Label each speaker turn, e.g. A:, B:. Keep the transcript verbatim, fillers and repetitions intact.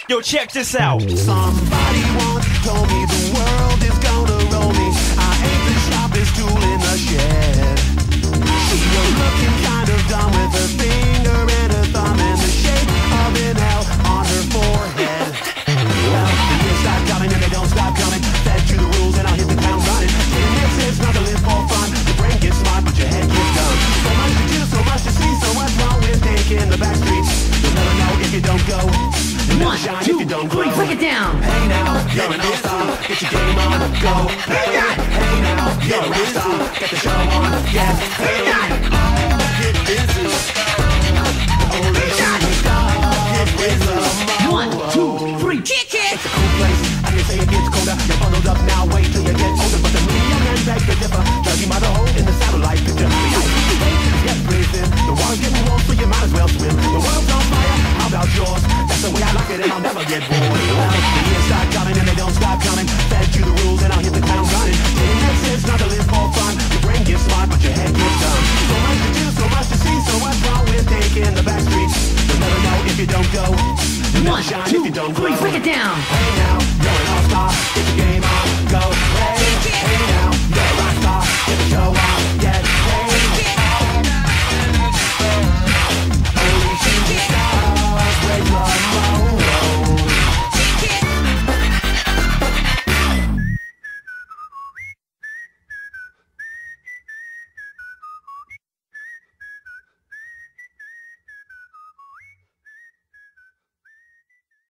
A: Yo, check this out.
B: Somebody once told me the world is gonna roll me. I ain't the sharpest tool in the shed. She was looking kind of dumb with her finger and her thumb in the shape of an L on her forehead. Well, the years start coming and they don't stop coming. Fed to the rules and I'll hit the ground running. It makes sense not to live for fun. Your brain gets smart but your head gets dumb. So much to do, so much to see, so what's wrong with taking the back streets? You'll never know if you don't go.
C: One, two, three, break it down.
B: Hey now, you're an all-star. Get your game on, go. Hey, hey now, you're a rock star. Get the show on, yes. Hey, get busy. Only get busy.
C: One, two, three, kick it.
B: It's a cool place, and they say it gets colder. You're bundled up now, wait till you get older. But the medium men beg to differ, judging by the hole in the satellite picture. The ice is late, yes, breathing. The water's getting warm, so you might as well swim. The world's on fire, how about yours? That's the way I like it, and I'll never get bored. Well, the years start coming, and they don't stop coming. Fed to the rules, and I'll hit the ground running. It makes sense not to live for fun. Your brain gets smart, but your head gets dumb. So much to do, so much to see. So what's wrong with taking the back streets? You'll never know if you don't go. You'll never
C: One,
B: shine
C: two,
B: if you don't
C: three,
B: grow.
C: break it down.
B: Hey now, you're an all-star. Get your game on, go.